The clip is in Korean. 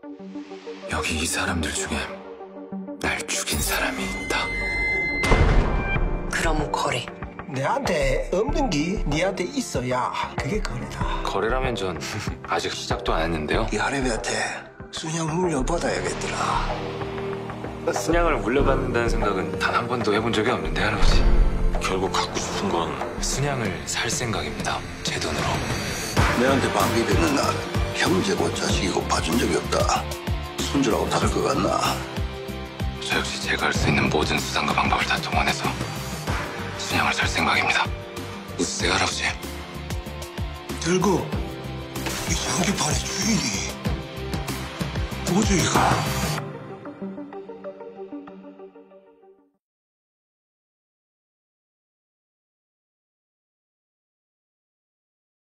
여기 이 사람들 중에 날 죽인 사람이 있다. 그럼 거래. 내한테 없는 게 니한테 있어야 그게 거래다. 거래라면 전 아직 시작도 안 했는데요. 이 할애비한테 순양 물려받아야겠더라. 순양을 물려받는다는 생각은 단 한 번도 해본 적이 없는데, 할아버지. 결국 갖고 싶은 건 순양을 살 생각입니다. 제 돈으로. 내한테 방비되는 날 형제고 자식이고 봐준 적이 없다. 손주라고 다를 것 같나? 저 역시 제가 할 수 있는 모든 수단과 방법을 다 동원해서 순양을 살 생각입니다. 웃으세요, 할아버지. 결국 이 장기판의 주인이 도저히가